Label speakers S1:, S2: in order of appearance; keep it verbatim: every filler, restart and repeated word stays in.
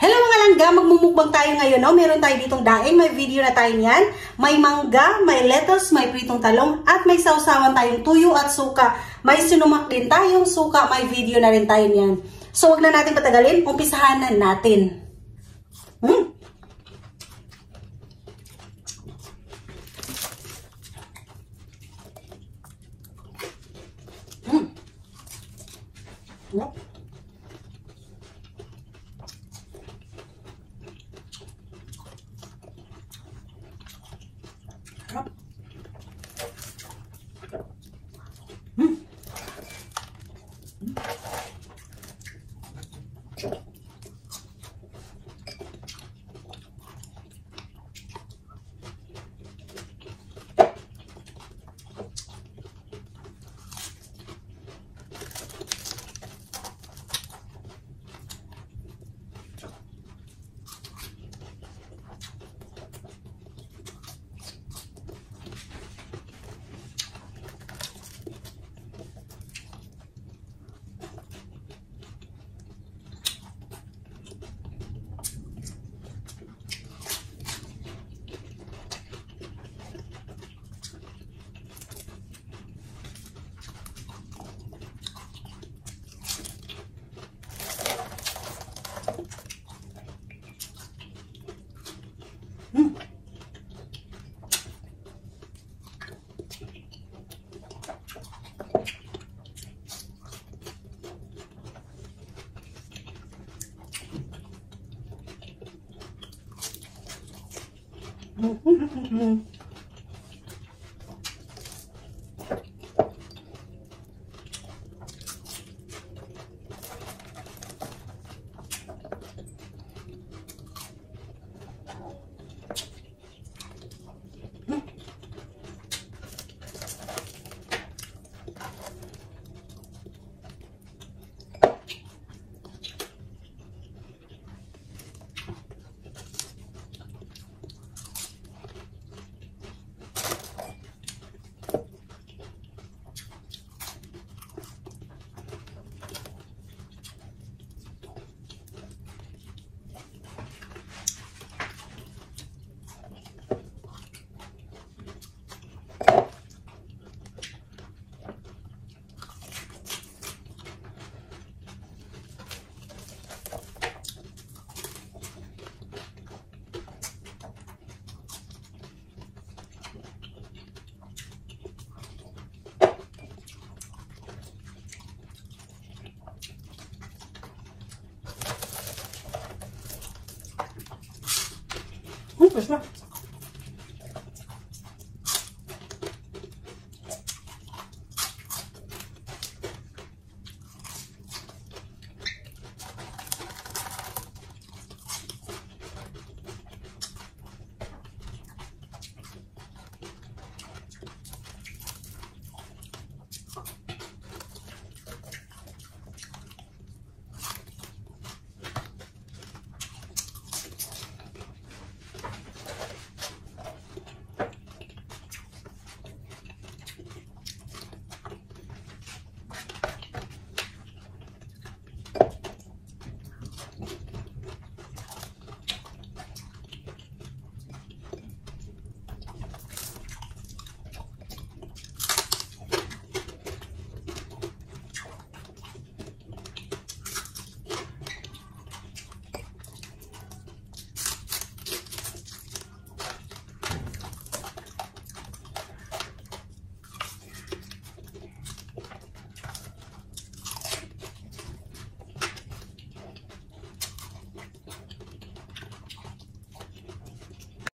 S1: Hello mga langga, magmumukbang tayo ngayon. No? Meron tayo ditong daing, may video na tayo niyan. May mangga, may lettuce, may pritong talong, at may sausawan tayong tuyo at suka. May sinumak din tayong suka, may video na rin tayo niyan. So wag na natin patagalin, umpisahan na natin. Hmm. Hmm. Yep. Hmm. Mm-hmm. Pues no.